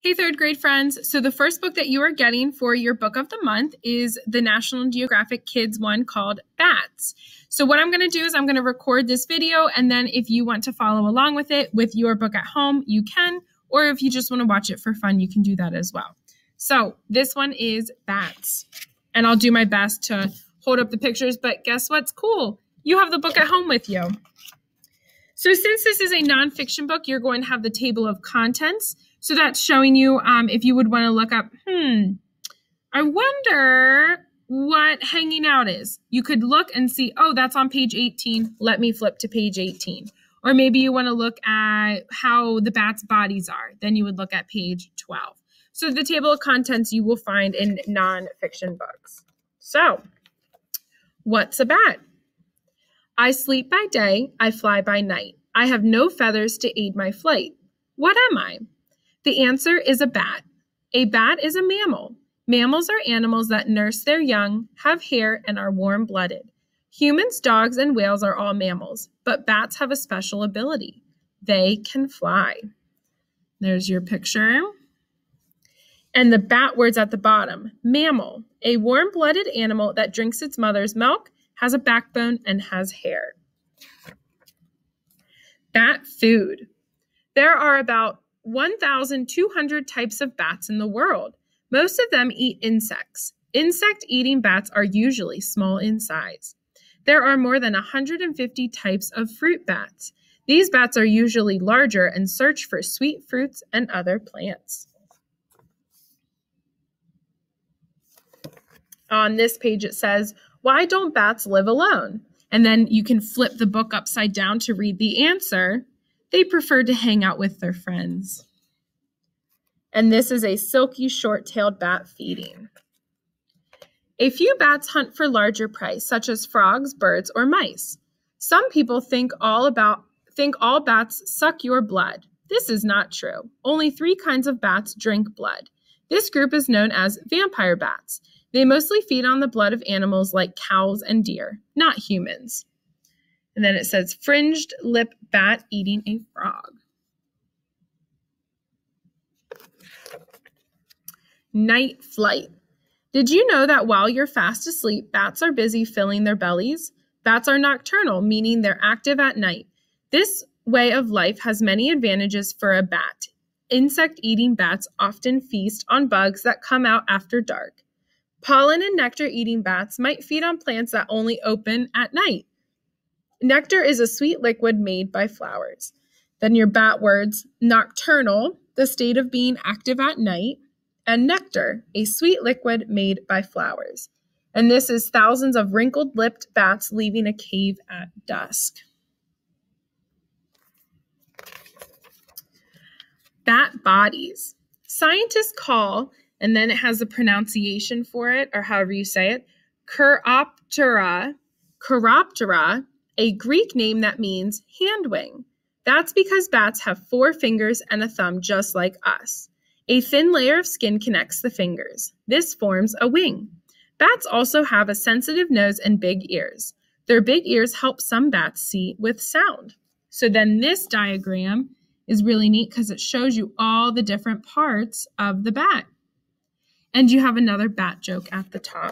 Hey, third grade friends. So the first book that you are getting for your book of the month is the National Geographic Kids one called Bats. So what I'm going to do is I'm going to record this video, and then if you want to follow along with it with your book at home, you can, or if you just want to watch it for fun, you can do that as well. So this one is Bats, and I'll do my best to hold up the pictures, but guess what's cool? You have the book at home with you. So since this is a nonfiction book, you're going to have the table of contents. So that's showing you if you would want to look up, I wonder what hanging out is. You could look and see, oh, that's on page 18. Let me flip to page 18. Or maybe you want to look at how the bats' bodies are. Then you would look at page 12. So the table of contents you will find in nonfiction books. So what's a bat? I sleep by day, I fly by night. I have no feathers to aid my flight. What am I? The answer is a bat. A bat is a mammal. Mammals are animals that nurse their young, have hair, and are warm-blooded. Humans, dogs, and whales are all mammals, but bats have a special ability. They can fly. There's your picture. And the bat words at the bottom. Mammal, a warm-blooded animal that drinks its mother's milk, has a backbone, and has hair. Bat food. There are about 1,200 types of bats in the world. Most of them eat insects. Insect-eating bats are usually small in size. There are more than 150 types of fruit bats. These bats are usually larger and search for sweet fruits and other plants. On this page it says, why don't bats live alone? And then you can flip the book upside down to read the answer. They prefer to hang out with their friends. And this is a silky short-tailed bat feeding. A few bats hunt for larger prey, such as frogs, birds, or mice. Some people think all bats suck your blood. This is not true. Only 3 kinds of bats drink blood. This group is known as vampire bats. They mostly feed on the blood of animals like cows and deer, not humans. And then it says fringed lip bat eating a frog. Night flight. Did you know that while you're fast asleep, bats are busy filling their bellies? Bats are nocturnal, meaning they're active at night. This way of life has many advantages for a bat. Insect-eating bats often feast on bugs that come out after dark. Pollen and nectar-eating bats might feed on plants that only open at night. Nectar is a sweet liquid made by flowers. Then your bat words, nocturnal, the state of being active at night, and nectar, a sweet liquid made by flowers. And this is thousands of wrinkled-lipped bats leaving a cave at dusk. Bat bodies. Scientists call, and then it has a pronunciation for it, or however you say it, Chiroptera, a Greek name that means hand wing. That's because bats have 4 fingers and a thumb just like us. A thin layer of skin connects the fingers. This forms a wing. Bats also have a sensitive nose and big ears. Their big ears help some bats see with sound. So then this diagram is really neat because it shows you all the different parts of the bat. And you have another bat joke at the top.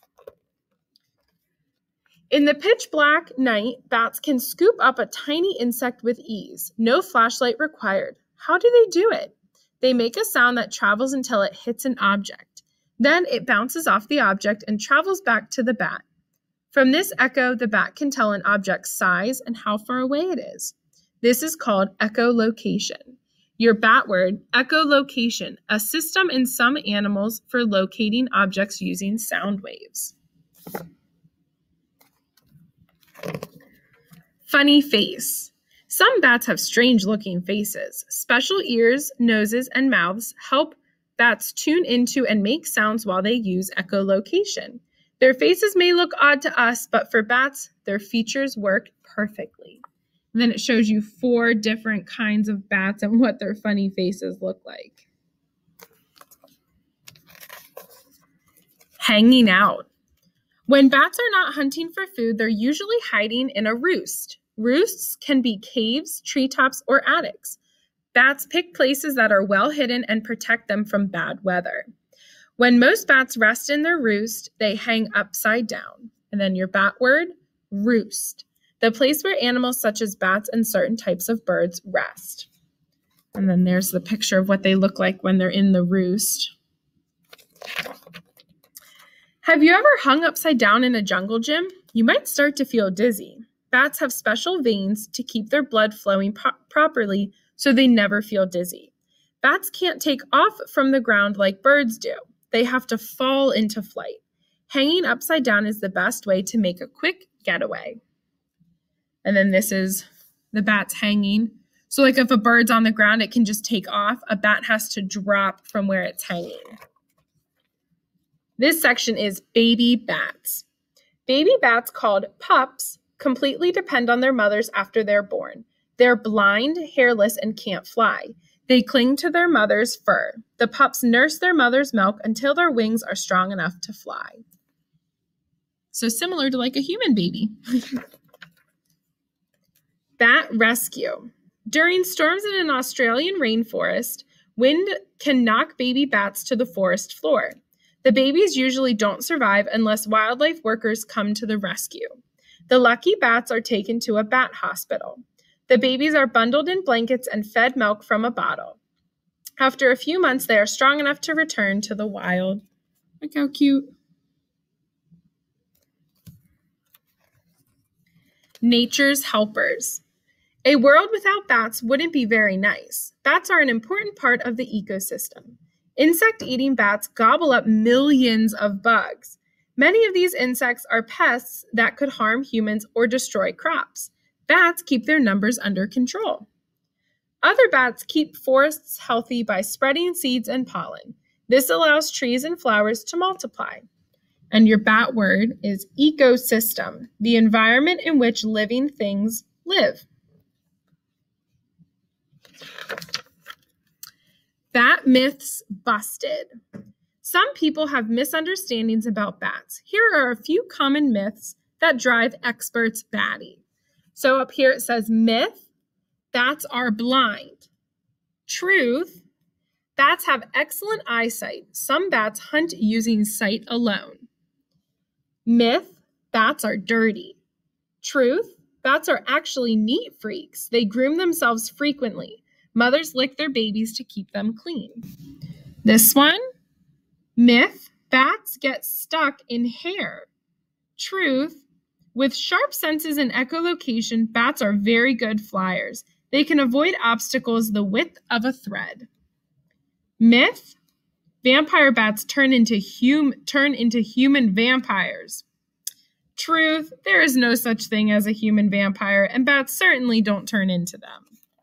In the pitch black night, bats can scoop up a tiny insect with ease. No flashlight required. How do they do it? They make a sound that travels until it hits an object. Then it bounces off the object and travels back to the bat. From this echo, the bat can tell an object's size and how far away it is. This is called echolocation. Your bat word, echolocation, a system in some animals for locating objects using sound waves. Funny face. Some bats have strange-looking faces. Special ears, noses, and mouths help bats tune into and make sounds while they use echolocation. Their faces may look odd to us, but for bats, their features work perfectly. And then it shows you 4 different kinds of bats and what their funny faces look like. Hanging out. When bats are not hunting for food, they're usually hiding in a roost. Roosts can be caves, treetops, or attics. Bats pick places that are well hidden and protect them from bad weather. When most bats rest in their roost, they hang upside down. And then your bat word, roost, the place where animals such as bats and certain types of birds rest. And then there's the picture of what they look like when they're in the roost. Have you ever hung upside down in a jungle gym? You might start to feel dizzy. Bats have special veins to keep their blood flowing properly so they never feel dizzy. Bats can't take off from the ground like birds do. They have to fall into flight. Hanging upside down is the best way to make a quick getaway. And then this is the bats hanging. So like if a bird's on the ground, it can just take off. A bat has to drop from where it's hanging. This section is baby bats. Baby bats, called pups, completely depend on their mothers after they're born. They're blind, hairless, and can't fly. They cling to their mother's fur. The pups nurse their mother's milk until their wings are strong enough to fly. So similar to like a human baby. Bat rescue. During storms in an Australian rainforest, wind can knock baby bats to the forest floor. The babies usually don't survive unless wildlife workers come to the rescue. The lucky bats are taken to a bat hospital. The babies are bundled in blankets and fed milk from a bottle. After a few months, they are strong enough to return to the wild. Look how cute. Nature's helpers. A world without bats wouldn't be very nice. Bats are an important part of the ecosystem. Insect-eating bats gobble up millions of bugs. Many of these insects are pests that could harm humans or destroy crops. Bats keep their numbers under control. Other bats keep forests healthy by spreading seeds and pollen. This allows trees and flowers to multiply. And your bat word is ecosystem, the environment in which living things live. Bat myths busted. Some people have misunderstandings about bats. Here are a few common myths that drive experts batty. So up here it says myth, bats are blind. Truth, bats have excellent eyesight. Some bats hunt using sight alone. Myth, bats are dirty. Truth, bats are actually neat freaks. They groom themselves frequently. Mothers lick their babies to keep them clean. This one, myth, bats get stuck in hair. Truth, with sharp senses and echolocation, bats are very good flyers. They can avoid obstacles the width of a thread. Myth, vampire bats turn into human vampires. Truth, there is no such thing as a human vampire, and bats certainly don't turn into them.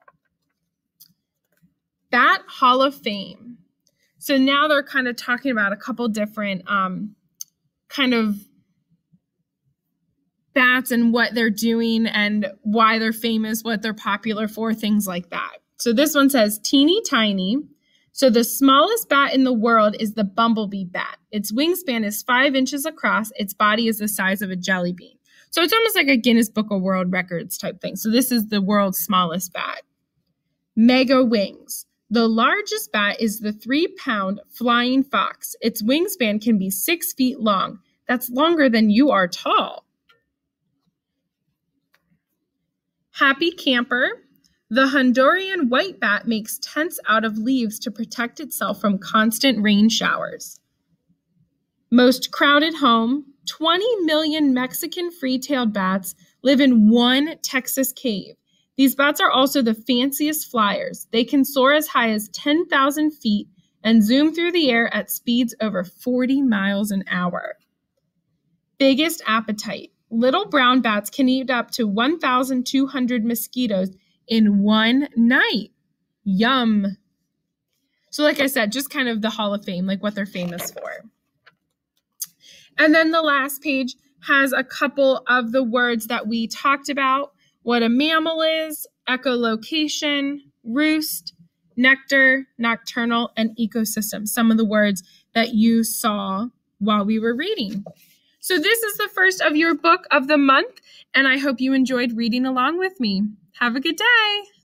Bat Hall of Fame. So now they're kind of talking about a couple different kind of bats and what they're doing and why they're famous, what they're popular for, things like that. So this one says teeny tiny. So the smallest bat in the world is the bumblebee bat. Its wingspan is 5 inches across. Its body is the size of a jelly bean. So it's almost like a Guinness Book of World Records type thing. So this is the world's smallest bat. Mega wings. The largest bat is the 3-pound flying fox. Its wingspan can be 6 feet long. That's longer than you are tall. Happy camper. The Honduran white bat makes tents out of leaves to protect itself from constant rain showers. Most crowded home. 20 million Mexican free-tailed bats live in one Texas cave. These bats are also the fanciest flyers. They can soar as high as 10,000 feet and zoom through the air at speeds over 40 miles an hour. Biggest appetite. Little brown bats can eat up to 1,200 mosquitoes in one night. Yum. So like I said, just kind of the Hall of Fame, like what they're famous for. And then the last page has a couple of the words that we talked about. What a mammal is, echolocation, roost, nectar, nocturnal, and ecosystem. Some of the words that you saw while we were reading. So this is the first of your book of the month, and I hope you enjoyed reading along with me. Have a good day.